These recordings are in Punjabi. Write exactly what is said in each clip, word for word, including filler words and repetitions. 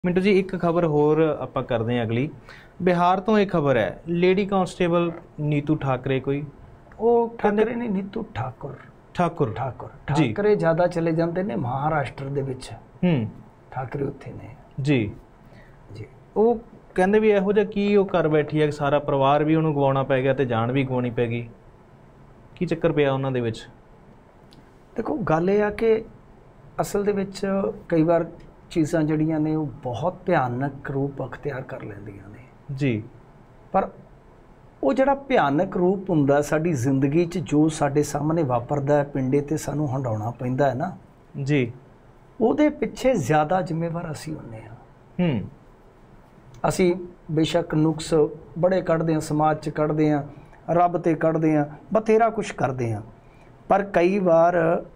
मिंटू जी एक खबर होर आपां करदे हैं अगली। बिहार तो एक खबर है लेडी कांस्टेबल नीतू ठाकरे कोई ਉਹ ਠਾਕਰੇ ਨਹੀਂ ਨੀਤੂ ਠਾਕੁਰ ठाकुर ਠਾਕੁਰ जी ਠਾਕਰੇ ਜ਼ਿਆਦਾ ਚਲੇ ਜਾਂਦੇ ਨੇ ਮਹਾਰਾਸ਼ਟਰ ਦੇ ਵਿੱਚ हूँ ਠਾਕਰੇ ਉੱਥੇ ਨੇ जी ਜੀ ਉਹ ਕਹਿੰਦੇ ਵੀ ਇਹੋ ਜਿਹਾ ਕੀ ਉਹ ਕਰ ਬੈਠੀ ਹੈ ਕਿ ਸਾਰਾ ਪਰਿਵਾਰ ਵੀ ਉਹਨੂੰ ਗਵਾਉਣਾ ਪੈ ਗਿਆ ਤੇ ਜਾਨ ਵੀ ਗਵਾਉਣੀ ਪੈ ਗਈ। ਕੀ ਚੱਕਰ ਪਿਆ ਉਹਨਾਂ ਦੇ ਵਿੱਚ? ਦੇਖੋ ਗੱਲ ਇਹ ਆ ਕਿ ਅਸਲ ਦੇ ਵਿੱਚ ਕਈ ਵਾਰ ਚੀਜ਼ਾਂ ਜਿਹੜੀਆਂ ਨੇ ਉਹ ਬਹੁਤ ਭਿਆਨਕ ਰੂਪ ਅਖਤਿਆਰ ਕਰ ਲੈਂਦੀਆਂ ਨੇ ਜੀ। ਪਰ ਉਹ ਜਿਹੜਾ ਭਿਆਨਕ ਰੂਪ ਹੁੰਦਾ ਸਾਡੀ ਜ਼ਿੰਦਗੀ 'ਚ ਜੋ ਸਾਡੇ ਸਾਹਮਣੇ ਵਾਪਰਦਾ ਹੈ ਪਿੰਡੇ ਤੇ ਸਾਨੂੰ ਹੰਡਾਉਣਾ ਪੈਂਦਾ ਹੈ ਨਾ ਜੀ ਉਹਦੇ ਪਿੱਛੇ ਜ਼ਿਆਦਾ ਜ਼ਿੰਮੇਵਾਰ ਅਸੀਂ ਹੁੰਦੇ ਹਾਂ। ਹੂੰ ਅਸੀਂ ਬੇਸ਼ੱਕ ਨੁਕਸ ਬੜੇ ਕੱਢਦੇ ਹਾਂ ਸਮਾਜ 'ਚ ਕੱਢਦੇ ਹਾਂ ਰੱਬ ਤੇ ਕੱਢਦੇ ਹਾਂ ਬਥੇਰਾ ਕੁਛ ਕਰਦੇ ਹਾਂ ਪਰ ਕਈ ਵਾਰ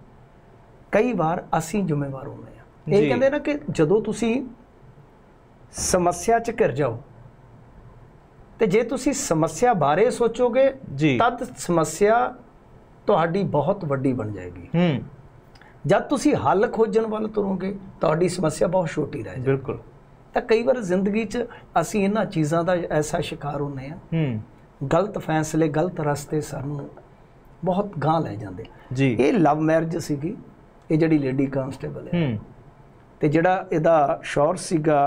ਕਈ ਵਾਰ ਅਸੀਂ ਜ਼ਿੰਮੇਵਾਰ ਹੁੰਦੇ ਹਾਂ। ਇਹ ਕਹਿੰਦੇ ਨਾ ਕਿ ਜਦੋਂ ਤੁਸੀਂ ਸਮੱਸਿਆ 'ਚ ਘਿਰ ਜਾਓ ਤੇ ਜੇ ਤੁਸੀਂ ਸਮੱਸਿਆ ਬਾਰੇ ਸੋਚੋਗੇ ਤਦ ਸਮੱਸਿਆ ਤੁਹਾਡੀ ਬਹੁਤ ਵੱਡੀ ਬਣ ਜਾਏਗੀ। ਹੂੰ ਜਦ ਤੁਸੀਂ ਹੱਲ ਖੋਜਣ ਵੱਲ ਤੁਰੋਗੇ ਤੁਹਾਡੀ ਸਮੱਸਿਆ ਬਹੁਤ ਛੋਟੀ ਰਹਿ ਜਾਏਗੀ। ਬਿਲਕੁਲ। ਤਾਂ ਕਈ ਵਾਰ ਜ਼ਿੰਦਗੀ 'ਚ ਅਸੀਂ ਇਹਨਾਂ ਚੀਜ਼ਾਂ ਦਾ ਐਸਾ ਸ਼ਿਕਾਰ ਹੁੰਦੇ ਹਾਂ ਹੂੰ ਗਲਤ ਫੈਸਲੇ ਗਲਤ ਰਸਤੇ ਸਾਨੂੰ ਬਹੁਤ ਗਾਂਹ ਲੈ ਜਾਂਦੇ। ਜੀ ਇਹ ਲਵ ਮੈਰਿਜ ਸੀਗੀ ਇਹ ਜਿਹੜੀ ਲੇਡੀ ਕਾਂਸਟੇਬਲ ਹੈ ਹੂੰ ਤੇ ਜਿਹੜਾ ਇਹਦਾ ਸ਼ੌਹਰ ਸੀਗਾ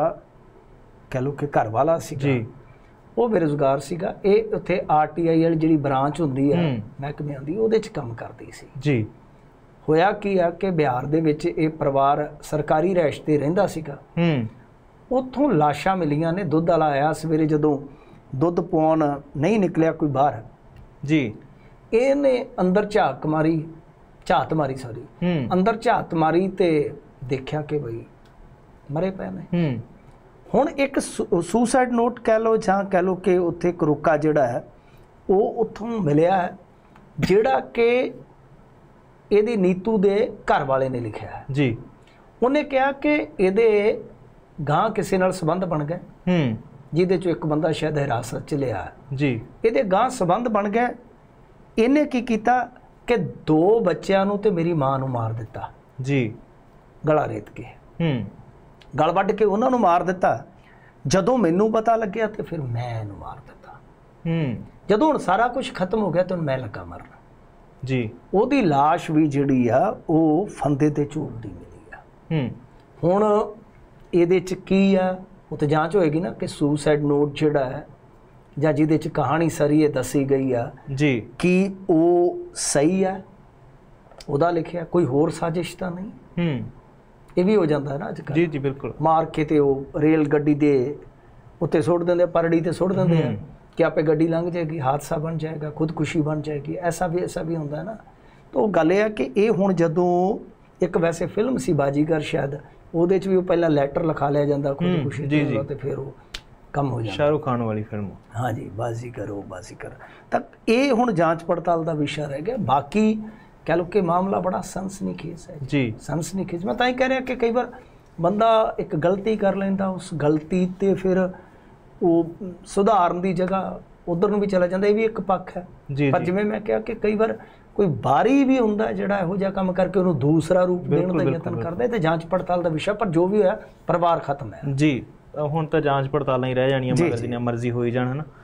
ਕਹਿ ਲਓ ਕਿ ਘਰ ਵਾਲਾ ਸੀਗਾ ਜੀ ਉਹ ਬੇਰੁਜ਼ਗਾਰ ਸੀਗਾ। ਇਹ ਉੱਥੇ ਆਰ ਟੀ ਆਈ ਵਾਲੀ ਜਿਹੜੀ ਬ੍ਰਾਂਚ ਹੁੰਦੀ ਹੈ ਮਹਿਕਮਿਆਂ ਦੀ ਉਹਦੇ 'ਚ ਕੰਮ ਕਰਦੀ ਸੀ। ਜੀ ਹੋਇਆ ਕੀ ਆ ਕਿ ਬਿਹਾਰ ਦੇ ਵਿੱਚ ਇਹ ਪਰਿਵਾਰ ਸਰਕਾਰੀ ਰਿਹਾਇਸ਼ ਤੇ ਰਹਿੰਦਾ ਸੀਗਾ। ਹੂੰ ਉੱਥੋਂ ਲਾਸ਼ਾਂ ਮਿਲੀਆਂ ਨੇ ਦੁੱਧ ਵਾਲਾ ਆਇਆ ਸਵੇਰੇ ਜਦੋਂ ਦੁੱਧ ਪਾਉਣ ਨਹੀਂ ਨਿਕਲਿਆ ਕੋਈ ਬਾਹਰ ਜੀ ਇਹਨੇ ਅੰਦਰ ਝਾਕ ਮਾਰੀ ਝਾਤ ਮਾਰੀ ਸੌਰੀ ਹੂੰ ਅੰਦਰ ਝਾਤ ਮਾਰੀ ਤੇ ਦੇਖਿਆ ਕਿ ਬਈ ਮਰੇ ਪਏ ਨੇ। ਹੂੰ ਹੁਣ ਇੱਕ ਸੁਸਾਈਡ ਨੋਟ ਕਹਿ ਲਓ ਜਾਂ ਕਹਿ ਲਓ ਕਿ ਉੱਥੇ ਕਰੋਕਾ ਜਿਹੜਾ ਹੈ ਉਹ ਉੱਥੋਂ ਮਿਲਿਆ ਹੈ ਜਿਹੜਾ ਕਿ ਇਹਦੀ ਨੀਤੂ ਦੇ ਘਰ ਵਾਲੇ ਨੇ ਲਿਖਿਆ ਹੈ। ਜੀ ਉਹਨੇ ਕਿਹਾ ਕਿ ਇਹਦੇ ਗਾਂ ਕਿਸੇ ਨਾਲ ਸੰਬੰਧ ਬਣ ਗਏ ਹੂੰ ਜਿਹਦੇ ਚੋਂ ਇੱਕ ਬੰਦਾ ਸ਼ਾਇਦ ਹਿਰਾਸਤ 'ਚ ਲਿਆ ਜੀ ਇਹਦੇ ਗਾਂ ਸੰਬੰਧ ਬਣ ਗਏ। ਇਹਨੇ ਕੀ ਕੀਤਾ ਕਿ ਦੋ ਬੱਚਿਆਂ ਨੂੰ ਤੇ ਮੇਰੀ ਮਾਂ ਨੂੰ ਮਾਰ ਦਿੱਤਾ ਜੀ ਗਲਾ ਰੇਤ ਕੇ ਹੂੰ ਗਲ ਵੱਢ ਕੇ ਉਹਨਾਂ ਨੂੰ ਮਾਰ ਦਿੱਤਾ। ਜਦੋਂ ਮੈਨੂੰ ਪਤਾ ਲੱਗਿਆ ਤੇ ਫਿਰ ਮੈਂ ਇਹਨੂੰ ਮਾਰ ਦਿੱਤਾ। ਹੂੰ ਹੁਣ ਜਦੋਂ ਸਾਰਾ ਕੁਝ ਖਤਮ ਹੋ ਗਿਆ ਤਾਂ ਮੈਂ ਲੱਗਾ ਮਰਨ। ਜੀ ਉਹਦੀ ਲਾਸ਼ ਵੀ ਜਿਹੜੀ ਆ ਉਹ ਫੰਦੇ ਤੇ ਝੂਲਦੀ ਮਿਲੀ ਆ। ਹੂੰ ਹੁਣ ਇਹਦੇ 'ਚ ਕੀ ਆ ਉਹ ਤਾਂ ਜਾਂਚ ਹੋਏਗੀ ਨਾ ਕਿ ਸੁਸਾਈਡ ਨੋਟ ਜਿਹੜਾ ਹੈ ਜਾਂ ਜਿਹਦੇ 'ਚ ਕਹਾਣੀ ਸਾਰੀ ਇਹ ਦੱਸੀ ਗਈ ਆ ਜੀ ਕੀ ਉਹ ਸਹੀ ਆ ਉਹਦਾ ਲਿਖਿਆ ਕੋਈ ਹੋਰ ਸਾਜ਼ਿਸ਼ ਤਾਂ ਨਹੀਂ। ਹੂੰ ਇਹ ਵੀ ਹੋ ਜਾਂਦਾ ਹੈ ਨਾ ਅੱਜ ਕੱਲ੍ਹ। ਜੀ ਜੀ ਬਿਲਕੁਲ। ਮਾਰ ਕੇ ਤੇ ਉਹ ਰੇਲ ਗੱਡੀ ਦੇ ਉੱਤੇ ਸੁੱਟ ਦਿੰਦੇ ਪਰੜੀ ਤੇ ਸੁੱਟ ਦਿੰਦੇ ਆ ਕਿ ਆਪੇ ਗੱਡੀ ਲੰਘ ਜਾਏਗੀ ਹਾਦਸਾ ਬਣ ਜਾਏਗਾ ਖੁਦਕੁਸ਼ੀ ਬਣ ਜਾਏਗੀ ਐਸਾ ਵੀ ਐਸਾ ਵੀ ਹੁੰਦਾ ਹੈ ਨਾ। ਤਾਂ ਉਹ ਗੱਲ ਇਹ ਹੈ ਕਿ ਇਹ ਹੁਣ ਜਦੋਂ ਇੱਕ ਵੈਸੇ ਫਿਲਮ ਸੀ ਬਾਜੀਗਰ ਸ਼ਾਇਦ ਉਹਦੇ 'ਚ ਵੀ ਉਹ ਪਹਿਲਾਂ ਲੈਟਰ ਲਿਖਾ ਲਿਆ ਜਾਂਦਾ ਖੁਦਕੁਸ਼ੀ ਦਾ ਤੇ ਫਿਰ ਉਹ ਕੰਮ ਹੋ ਜਾਂਦਾ। ਸ਼ਾਹਰੁਖ ਖਾਨ ਵਾਲੀ ਫਿਲਮ ਹਾਂਜੀ ਬਾਜ਼ੀਗਰ ਉਹ ਬਾਜ਼ੀਗਰ। ਤਾਂ ਇਹ ਹੁਣ ਜਾਂਚ ਪੜਤਾਲ ਦਾ ਵਿਸ਼ਾ ਰਹਿ ਗਿਆ। ਬਾਕੀ ਕਹਿ ਲਓ ਕਿ ਮਾਮਲਾ ਬੜਾ ਸਨਸਨੀਖੇਜ਼ ਹੈ ਜੀ ਸਨਸਨੀਖੇਜ਼। ਮੈਂ ਤਾਂ ਹੀ ਕਹਿ ਰਿਹਾ ਕਿ ਕਈ ਵਾਰ ਬੰਦਾ ਇੱਕ ਗਲਤੀ ਕਰ ਲੈਂਦਾ ਉਸ ਗਲਤੀ ਤੇ ਫਿਰ ਉਹ ਸੁਧਾਰਨ ਦੀ ਜਗ੍ਹਾ ਉਧਰ ਨੂੰ ਵੀ ਚਲਾ ਜਾਂਦਾ। ਇਹ ਵੀ ਇੱਕ ਪੱਖ ਹੈ। ਪਰ ਜਿਵੇਂ ਮੈਂ ਕਿਹਾ ਕਿ ਕਈ ਵਾਰ ਕੋਈ ਬਾਰੀ ਵੀ ਹੁੰਦਾ ਜਿਹੜਾ ਇਹੋ ਜਿਹਾ ਕੰਮ ਕਰਕੇ ਉਹਨੂੰ ਦੂਸਰਾ ਰੂਪ ਦੇਣ ਦਾ ਯਤਨ ਕਰਦਾ ਤੇ ਜਾਂਚ ਪੜਤਾਲ ਦਾ ਵਿਸ਼ਾ। ਪਰ ਜੋ ਵੀ ਹੋਇਆ ਪਰਿਵਾਰ ਖਤਮ ਹੈ। ਜੀ ਹੁਣ ਤਾਂ ਜਾਂਚ ਪੜਤਾਲਾਂ ਹੀ ਰਹਿ ਜਾਣੀਆਂ ਮਗਰ ਜਿੰਨੀਆਂ ਮਰਜ਼ੀ ਹੋਈ ਜਾਣ ਹੈ ਨਾ।